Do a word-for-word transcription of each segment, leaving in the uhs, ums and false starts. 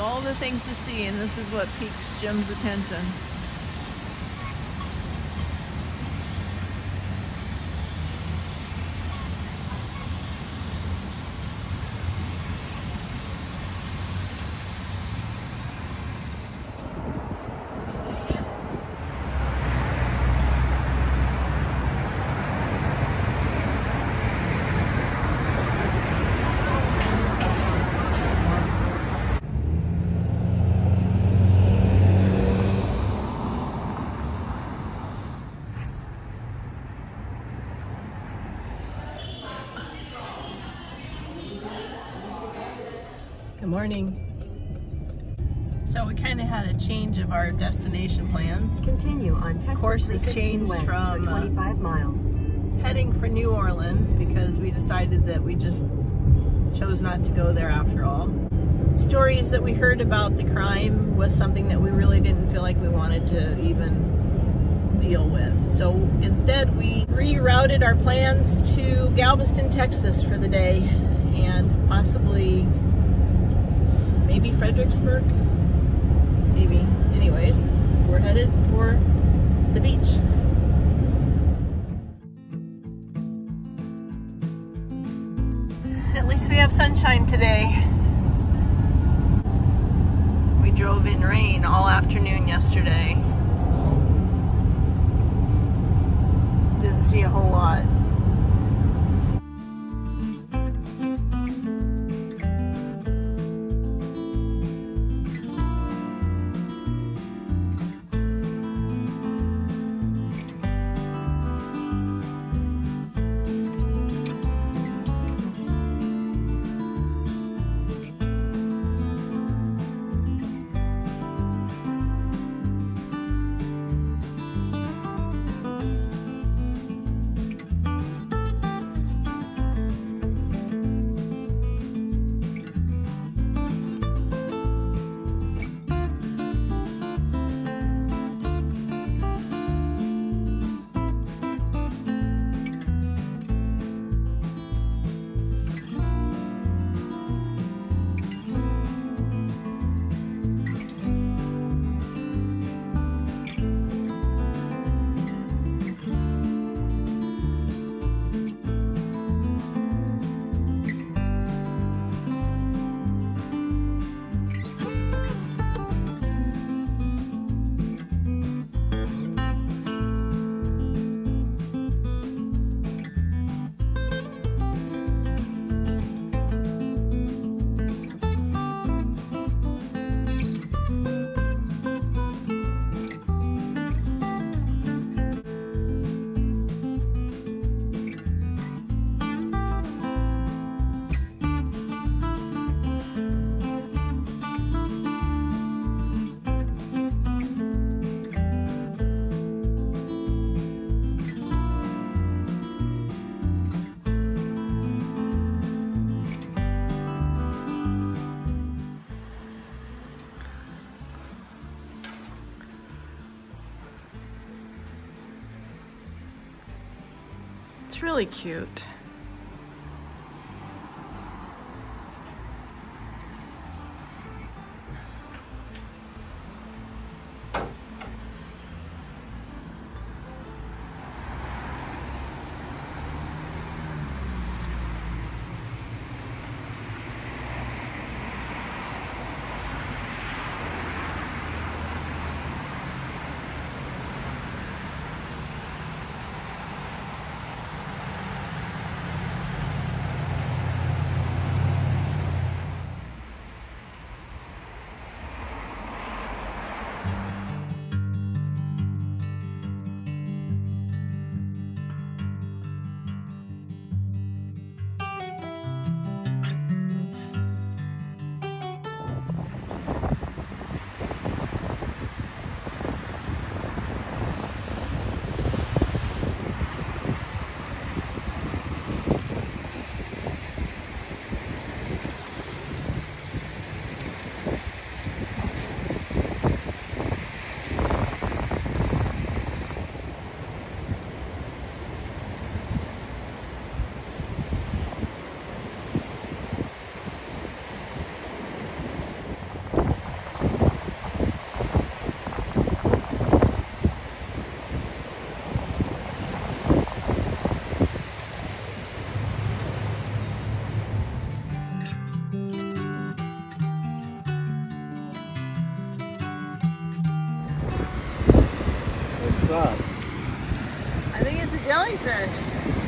all the things to see, and this is what piques Jim's attention. Good morning. So we kind of had a change of our destination plans. Continue on Texas Course has changed west from for twenty-five miles. Heading for New Orleans because we decided that we just chose not to go there after all. Stories that we heard about the crime was something that we really didn't feel like we wanted to even deal with. So instead we rerouted our plans to Galveston, Texas for the day, and possibly maybe Fredericksburg, maybe. Anyways, we're headed for the beach. At least we have sunshine today. We drove in rain all afternoon yesterday. Didn't see a whole lot. It's really cute. jellyfish.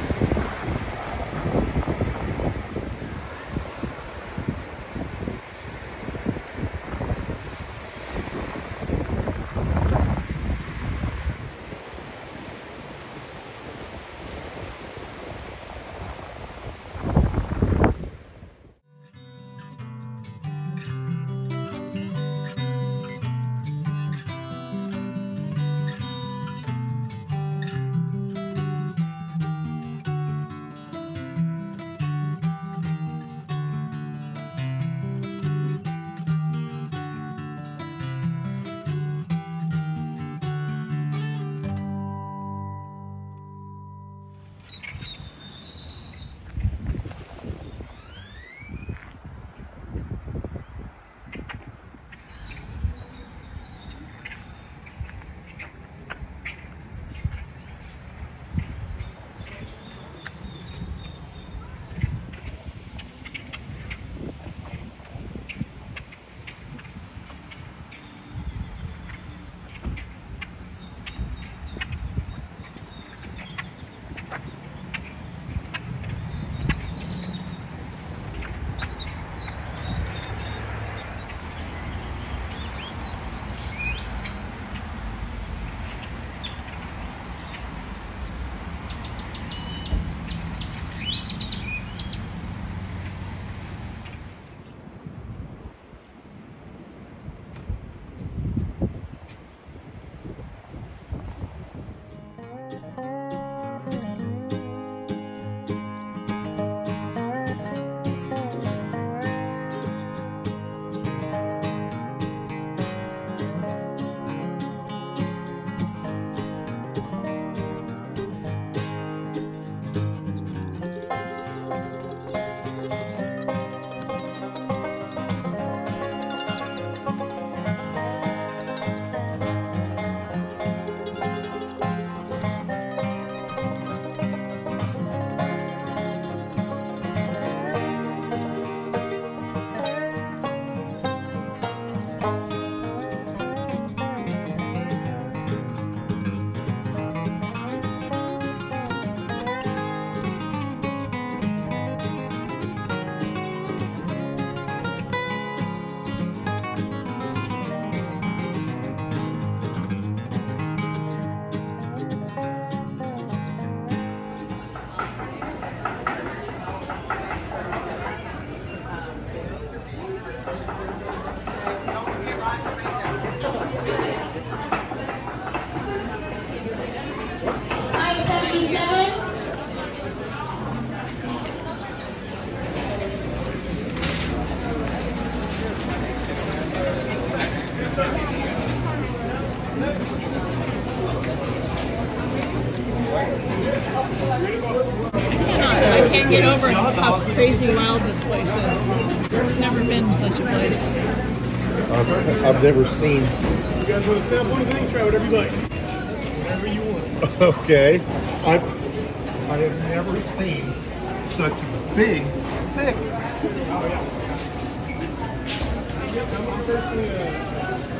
I can't get over how crazy wild this place is. I've never been to such a place. I've, I've never seen. You guys want to set up one thing? Try whatever you like. Whatever you want. Okay. I I have never seen such a big thick. Oh yeah. I'm, I'm personally uh,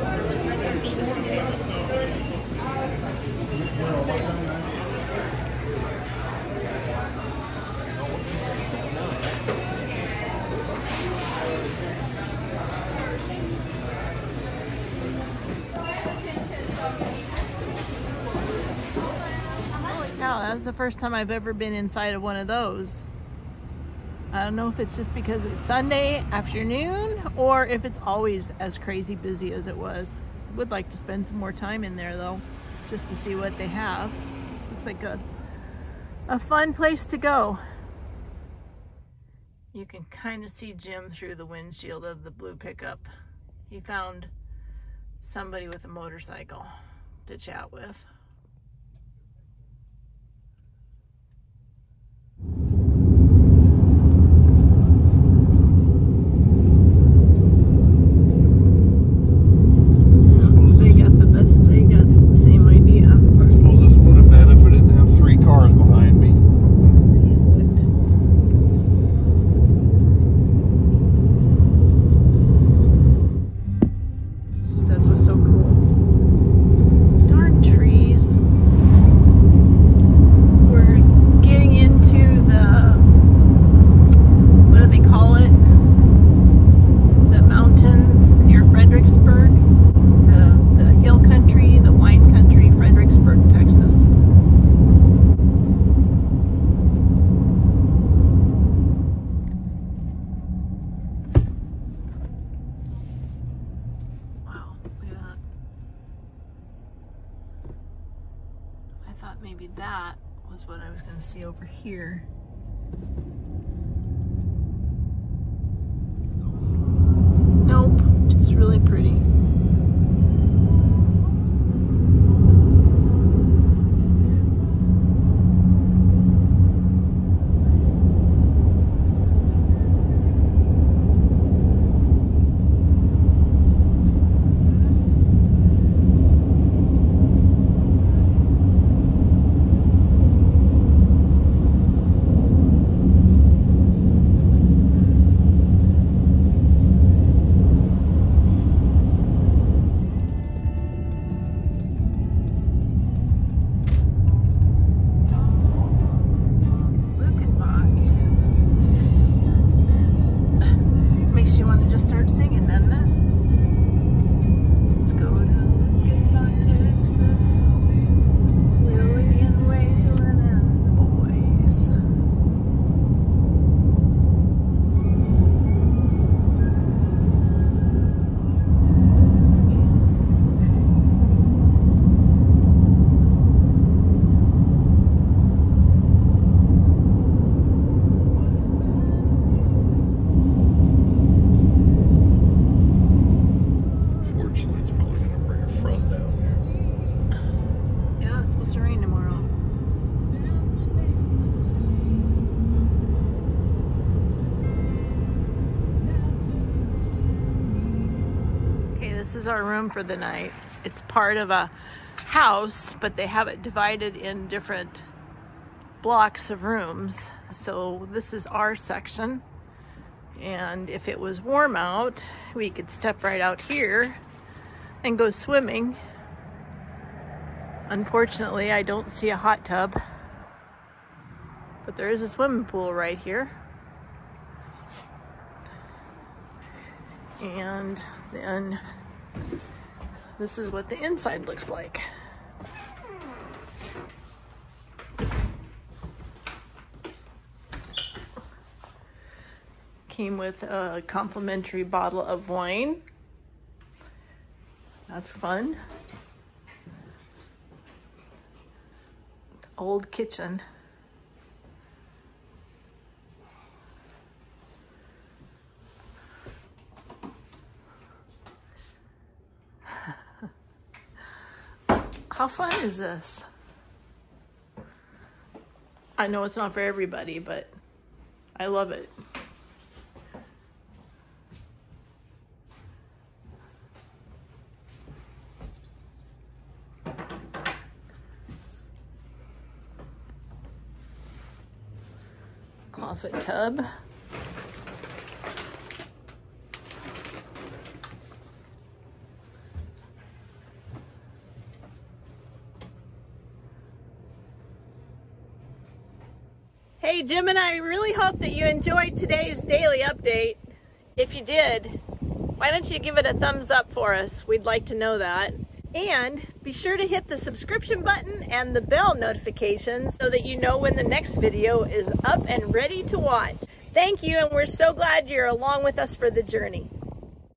Wow, that was the first time I've ever been inside of one of those. I don't know if it's just because it's Sunday afternoon or if it's always as crazy busy as it was. Would like to spend some more time in there though, just to see what they have. Looks like a, a fun place to go. You can kind of see Jim through the windshield of the blue pickup. He found somebody with a motorcycle to chat with. So cool. Darn trees. is what I was going to see over here. Nope, just really pretty. This is our room for the night. It's part of a house, but they have it divided in different blocks of rooms. So this is our section. And if it was warm out, we could step right out here and go swimming. Unfortunately, I don't see a hot tub, but there is a swimming pool right here. And then this is what the inside looks like. Came with a complimentary bottle of wine. That's fun. Old kitchen. How fun is this? I know it's not for everybody, but I love it. Clawfoot tub. Hey Jim and I really hope that you enjoyed today's daily update. If you did, why don't you give it a thumbs up for us? We'd like to know that. And be sure to hit the subscription button and the bell notifications so that you know when the next video is up and ready to watch. Thank you, and we're so glad you're along with us for the journey.